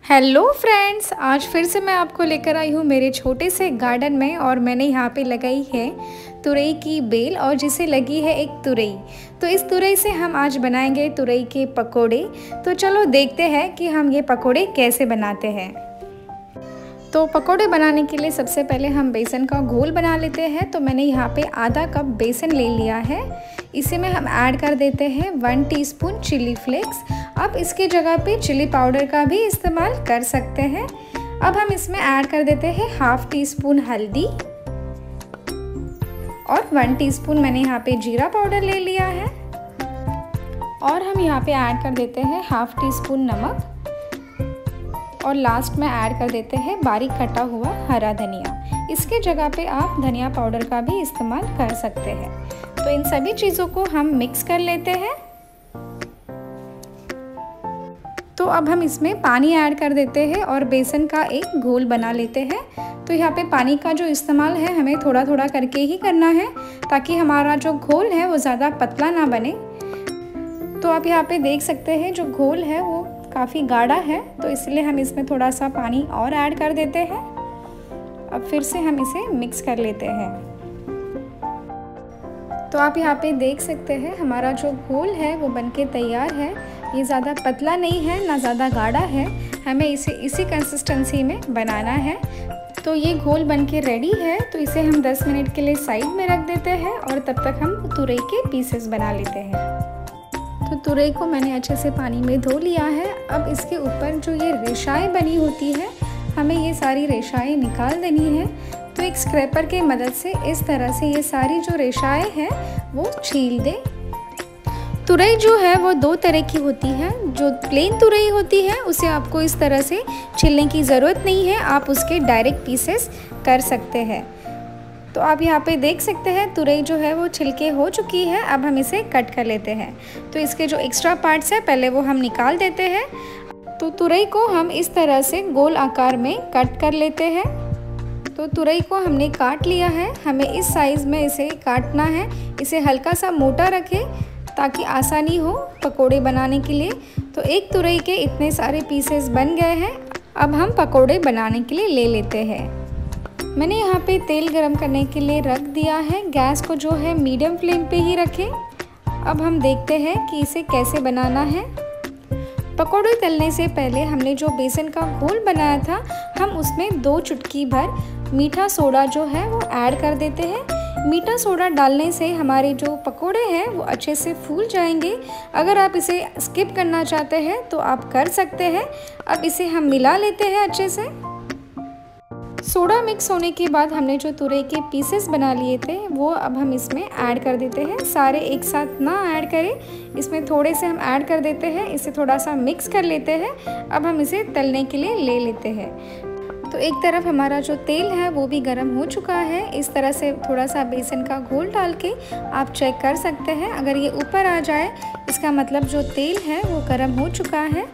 Hello friends, आज फिर से मैं आपको लेकर आई हूँ मेरे छोटे से गार्डन में। और मैंने यहाँ पे लगाई है तुरई की बेल और जिसे लगी है एक तुरई। तो इस तुरई से हम आज बनाएंगे तुरई के पकोड़े। तो चलो देखते हैं कि हम ये पकोड़े कैसे बनाते हैं। तो पकोड़े बनाने के लिए सबसे पहले हम बेसन का घोल बना लेते हैं। तो मैंने यहाँ पे आधा कप बेसन ले लिया है। इसी में हम ऐड कर देते हैं 1 टीस्पून चिली फ्लेक्स। आप इसकी जगह पे चिली पाउडर का भी इस्तेमाल कर सकते हैं। अब हम इसमें ऐड कर देते हैं हाफ टी स्पून हल्दी और 1 टीस्पून मैंने यहाँ पे जीरा पाउडर ले लिया है। और हम यहाँ पे ऐड कर देते हैं हाफ टी स्पून नमक और लास्ट में ऐड कर देते हैं बारीक कटा हुआ हरा धनिया। इसके जगह पे आप धनिया पाउडर का भी इस्तेमाल कर सकते हैं। तो इन सभी चीज़ों को हम मिक्स कर लेते हैं। तो अब हम इसमें पानी ऐड कर देते हैं और बेसन का एक घोल बना लेते हैं। तो यहाँ पे पानी का जो इस्तेमाल है हमें थोड़ा थोड़ा करके ही करना है ताकि हमारा जो घोल है वो ज़्यादा पतला ना बने। तो आप यहाँ पे देख सकते हैं जो घोल है वो काफ़ी गाढ़ा है, तो इसलिए हम इसमें थोड़ा सा पानी और ऐड कर देते हैं। अब फिर से हम इसे मिक्स कर लेते हैं। तो आप यहाँ पे देख सकते हैं हमारा जो घोल है वो बनके तैयार है। ये ज़्यादा पतला नहीं है ना ज़्यादा गाढ़ा है, हमें इसे इसी कंसिस्टेंसी में बनाना है। तो ये घोल बनके रेडी है। तो इसे हम 10 मिनट के लिए साइड में रख देते हैं और तब तक हम तुरई के पीसेस बना लेते हैं। तो तुरई को मैंने अच्छे से पानी में धो लिया है। अब इसके ऊपर जो ये रेशाएं बनी होती है हमें ये सारी रेशाएं निकाल देनी है। तो एक स्क्रैपर के मदद से इस तरह से ये सारी जो रेशाएं हैं वो छील दे। तुरई जो है वो 2 तरह की होती है। जो प्लेन तुरई होती है उसे आपको इस तरह से छीलने की ज़रूरत नहीं है, आप उसके डायरेक्ट पीसेस कर सकते हैं। तो आप यहाँ पे देख सकते हैं तुरई जो है वो छिलके हो चुकी है। अब हम इसे कट कर लेते हैं। तो इसके जो एक्स्ट्रा पार्ट्स है पहले वो हम निकाल देते हैं। तो तुरई को हम इस तरह से गोल आकार में कट कर लेते हैं। तो तुरई को हमने काट लिया है, हमें इस साइज़ में इसे काटना है। इसे हल्का सा मोटा रखें ताकि आसानी हो पकोड़े बनाने के लिए। तो एक तुरई के इतने सारे पीसेस बन गए हैं। अब हम पकोड़े बनाने के लिए ले लेते हैं। मैंने यहाँ पे तेल गरम करने के लिए रख दिया है। गैस को जो है मीडियम फ्लेम पे ही रखें। अब हम देखते हैं कि इसे कैसे बनाना है। पकोड़े तलने से पहले हमने जो बेसन का घोल बनाया था हम उसमें 2 चुटकी भर मीठा सोडा जो है वो ऐड कर देते हैं। मीठा सोडा डालने से हमारे जो पकोड़े हैं वो अच्छे से फूल जाएंगे। अगर आप इसे स्किप करना चाहते हैं तो आप कर सकते हैं। अब इसे हम मिला लेते हैं अच्छे से। सोडा मिक्स होने के बाद हमने जो तुरई के पीसेस बना लिए थे वो अब हम इसमें ऐड कर देते हैं। सारे एक साथ ना ऐड करें, इसमें थोड़े से हम ऐड कर देते हैं। इसे थोड़ा सा मिक्स कर लेते हैं। अब हम इसे तलने के लिए ले लेते हैं। तो एक तरफ हमारा जो तेल है वो भी गर्म हो चुका है। इस तरह से थोड़ा सा बेसन का घोल डाल के आप चेक कर सकते हैं। अगर ये ऊपर आ जाए इसका मतलब जो तेल है वो गर्म हो चुका है।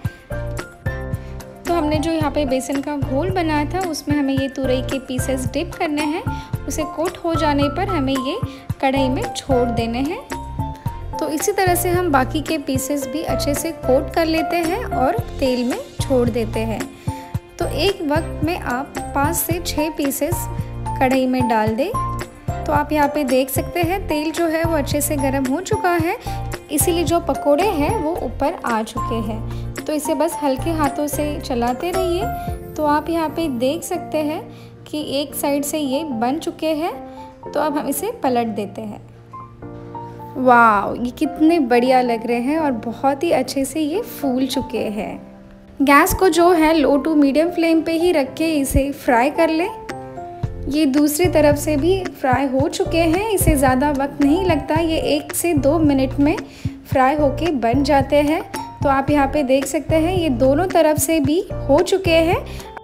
तो हमने जो यहाँ पे बेसन का घोल बनाया था उसमें हमें ये तुरई के पीसेस डिप करने हैं। उसे कोट हो जाने पर हमें ये कढ़ाई में छोड़ देने हैं। तो इसी तरह से हम बाकी के पीसेस भी अच्छे से कोट कर लेते हैं और तेल में छोड़ देते हैं। तो एक वक्त में आप 5 से 6 पीसेस कढ़ाई में डाल दें। तो आप यहाँ पे देख सकते हैं तेल जो है वो अच्छे से गर्म हो चुका है, इसीलिए जो पकोड़े हैं वो ऊपर आ चुके हैं। तो इसे बस हल्के हाथों से चलाते रहिए। तो आप यहाँ पे देख सकते हैं कि एक साइड से ये बन चुके हैं। तो अब हम इसे पलट देते हैं। वाह, ये कितने बढ़िया लग रहे हैं और बहुत ही अच्छे से ये फूल चुके हैं। गैस को जो है लो टू मीडियम फ्लेम पे ही रख के इसे फ्राई कर लें। ये दूसरी तरफ से भी फ्राई हो चुके हैं। इसे ज़्यादा वक्त नहीं लगता, ये 1 से 2 मिनट में फ्राई होके बन जाते हैं। तो आप यहाँ पे देख सकते हैं ये दोनों तरफ से भी हो चुके हैं।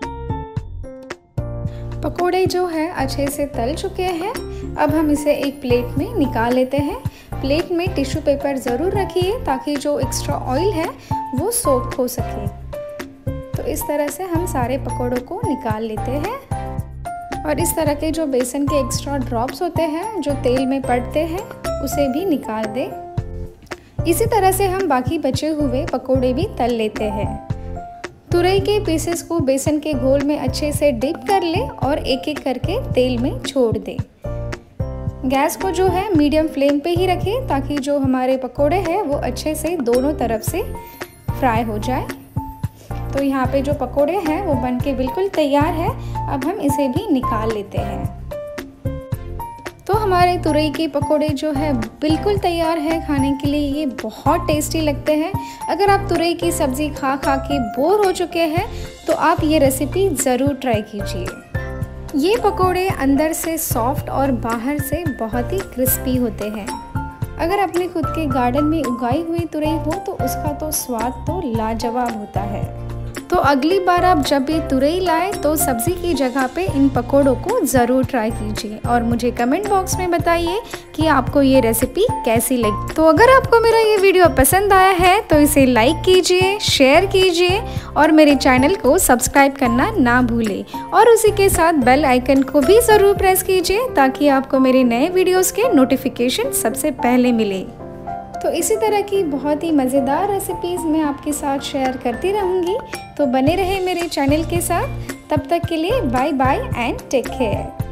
पकोड़े जो है अच्छे से तल चुके हैं। अब हम इसे एक प्लेट में निकाल लेते हैं। प्लेट में टिश्यू पेपर ज़रूर रखिए ताकि जो एक्स्ट्रा ऑयल है वो सोक हो सके। तो इस तरह से हम सारे पकोड़ों को निकाल लेते हैं। और इस तरह के जो बेसन के एक्स्ट्रा ड्रॉप्स होते हैं जो तेल में पड़ते हैं उसे भी निकाल दें। इसी तरह से हम बाकी बचे हुए पकोड़े भी तल लेते हैं। तुरई के पीसेस को बेसन के घोल में अच्छे से डिप कर ले और एक एक करके तेल में छोड़ दे। गैस को जो है मीडियम फ्लेम पे ही रखें ताकि जो हमारे पकोड़े हैं वो अच्छे से दोनों तरफ से फ्राई हो जाए। तो यहाँ पे जो पकोड़े हैं वो बनके बिल्कुल तैयार है। अब हम इसे भी निकाल लेते हैं। तो हमारे तुरई के पकोड़े जो है बिल्कुल तैयार है खाने के लिए। ये बहुत टेस्टी लगते हैं। अगर आप तुरई की सब्ज़ी खा खा के बोर हो चुके हैं तो आप ये रेसिपी ज़रूर ट्राई कीजिए। ये पकोड़े अंदर से सॉफ्ट और बाहर से बहुत ही क्रिस्पी होते हैं। अगर अपने खुद के गार्डन में उगाई हुई तुरई हो तो उसका तो स्वाद तो लाजवाब होता है। तो अगली बार आप जब भी तुरई लाएं तो सब्ज़ी की जगह पे इन पकोड़ों को ज़रूर ट्राई कीजिए और मुझे कमेंट बॉक्स में बताइए कि आपको ये रेसिपी कैसी लगी। तो अगर आपको मेरा ये वीडियो पसंद आया है तो इसे लाइक कीजिए, शेयर कीजिए और मेरे चैनल को सब्सक्राइब करना ना भूलें और उसी के साथ बेल आइकन को भी ज़रूर प्रेस कीजिए ताकि आपको मेरे नए वीडियोज़ के नोटिफिकेशन सबसे पहले मिले। तो इसी तरह की बहुत ही मज़ेदार रेसिपीज़ मैं आपके साथ शेयर करती रहूँगी। तो बने रहे मेरे चैनल के साथ। तब तक के लिए bye bye and take care.